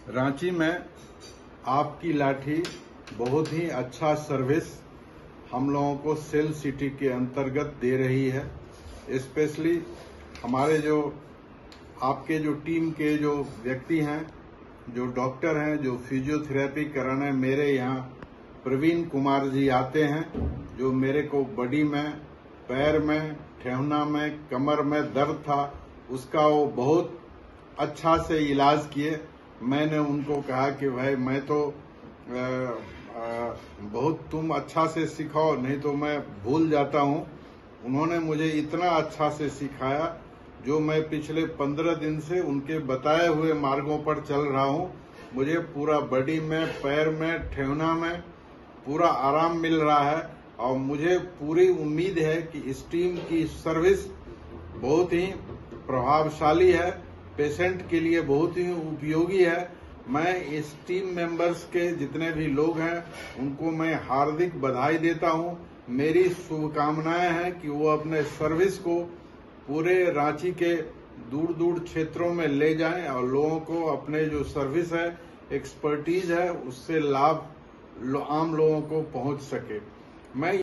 रांची में आपकी लाठी बहुत ही अच्छा सर्विस हम लोगों को सेल सिटी के अंतर्गत दे रही है। स्पेशली हमारे जो आपके जो टीम के जो व्यक्ति हैं, जो डॉक्टर हैं, जो फिजियोथेरेपी कराने मेरे यहाँ प्रवीण कुमार जी आते हैं, जो मेरे को बॉडी में, पैर में, ठेहुना में, कमर में दर्द था, उसका वो बहुत अच्छा से इलाज किए। मैंने उनको कहा कि भाई मैं तो बहुत तुम अच्छा से सिखाओ, नहीं तो मैं भूल जाता हूँ। उन्होंने मुझे इतना अच्छा से सिखाया जो मैं पिछले 15 दिन से उनके बताए हुए मार्गों पर चल रहा हूँ। मुझे पूरा बॉडी में, पैर में, ठेहुना में पूरा आराम मिल रहा है और मुझे पूरी उम्मीद है कि इस टीम की सर्विस बहुत ही प्रभावशाली है, पेशेंट के लिए बहुत ही उपयोगी है। मैं इस टीम मेंबर्स के जितने भी लोग हैं उनको मैं हार्दिक बधाई देता हूं। मेरी शुभकामनाएं हैं कि वो अपने सर्विस को पूरे रांची के दूर दूर क्षेत्रों में ले जाएं और लोगों को अपने जो सर्विस है, एक्सपर्टीज है, उससे लाभ आम लोगों को पहुंच सके। मैं